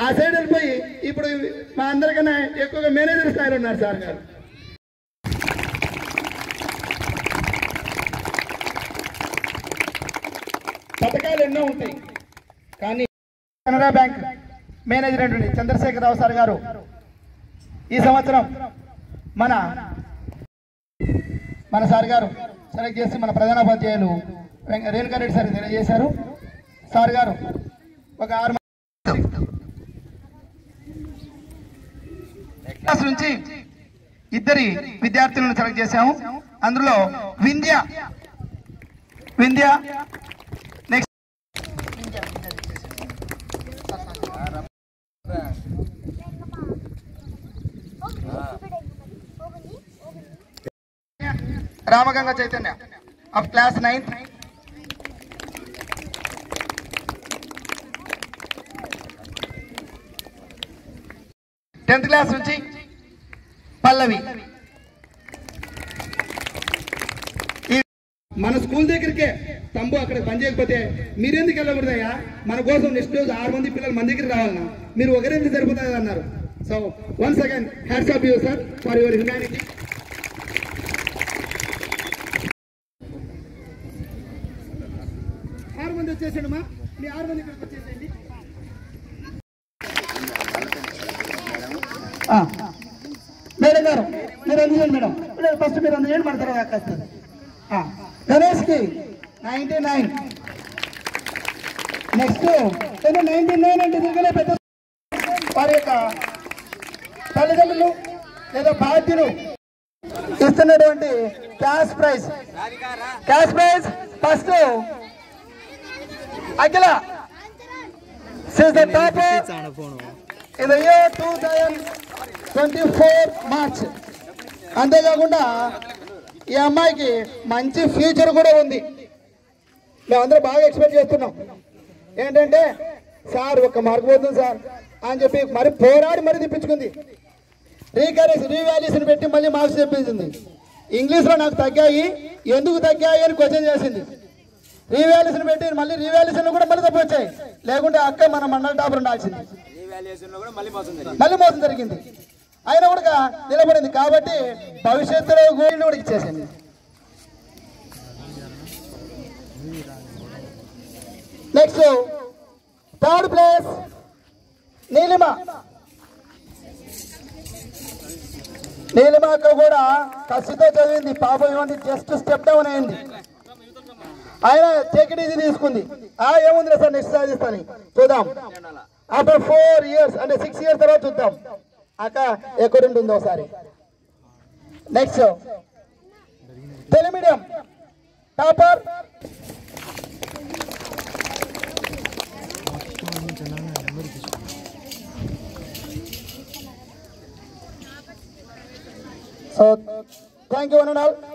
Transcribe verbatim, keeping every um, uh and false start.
ఆ సైడ్ వెళ్ళిపోయి ఇప్పుడు మా అందరికన్నా ఎక్కువగా మేనేజర్ స్థాయిలో ఉన్నారు సార్ గారు. పథకాలు ఎన్నో ఉంటాయి కానీ కెనరా బ్యాంక్ మేనేజర్ అయినటువంటి చంద్రశేఖరరావు సార్ గారు ఈ సంవత్సరం మన మన సార్ గారు సెలెక్ట్ చేసి మన ప్రధానోపాధ్యాయులు రేణుకారెడ్డి సార్ తెలియజేశారు. సార్ గారు ఒక ఆరు క్లాస్ నుంచి ఇద్దరి విద్యార్థులను సెలెక్ట్ చేశాము. అందులో Vindhya Vindhya next Ramaganga Chaitanya of class ninth. Tenth class నుంచి పల్లవి. మన స్కూల్ దగ్గరికే తంబు అక్కడ పని చేయకపోతే మీరెందుకు వెళ్ళకూడదయ్యా, మన కోసం నెక్స్ట్ రోజు ఆరు మంది పిల్లలు మన దగ్గరికి రావాలన్నా, మీరు ఒకరెందుకు సరిపోతుంది అన్నారు. So once again hats off you sir for your humanity. ఆరు మంది వచ్చేసాడు మా మీ ఆరు మంది ఇక్కడికి వచ్చేసేయండి. మేడం గారు మీరు అందజేయండి మేడం, ఫస్ట్ మీరు అందజేయండి మన తర్వాత వస్తుంది. గణేష్కి ninety nine next ninety nine అంటే దీనికనే పెద్ద వారి యొక్క తల్లిదండ్రులు లేదా బాధ్యులు ఇస్తున్నటువంటి cash prize. Cash prize first Akhila since the top in the year two thousand twenty-four March. అంతేకాకుండా ఈ అమ్మాయికి మంచి ఫ్యూచర్ కూడా ఉంది. మేమందరం బాగా ఎక్స్పెక్ట్ చేస్తున్నాం ఏంటంటే సార్ ఒక్క మార్క్ పోతుంది సార్ అని చెప్పి మరి పోరాడి మరి తెప్పించుకుంది. రీకరెక్స్ రీవాల్యూషన్ పెట్టి మళ్ళీ మార్క్స్ చెప్పించింది. ఇంగ్లీష్లో నాకు తగ్గాయి, ఎందుకు తగ్గాయి అని క్వశ్చన్ చేసింది. రీవాల్యూషన్ పెట్టి మళ్ళీ రీవాల్యూషన్ కూడా మళ్ళీ తప్పు వచ్చాయి, లేకుంటే అక్క మన మండల టాపర్ ఉండాల్సింది. మళ్ళీ మోసం జరిగింది, అయినా కూడా నిలబడింది. కాబట్టి భవిష్యత్తులో గోల్డ్ కూడా ఇచ్చేసింది. Next third place Neelima. Neelima అక్క కూడా కసితో చదివింది పాపం, ఇవ్వండి జస్ట్ స్టెప్ డౌన్ అయింది, ఆయన టేక్ ఇట్ ఈజీ తీసుకుంది. ఆ ఏముంది సార్ నెక్స్ట్ సాధిస్తాను చూద్దాం. ఆఫ్టర్ ఫోర్ ఇయర్స్ అంటే సిక్స్ ఇయర్స్ తర్వాత చూద్దాం అక్క ఎక్కడుంటుందో ఒకసారి. Next Telugu medium topper so thank you one and all.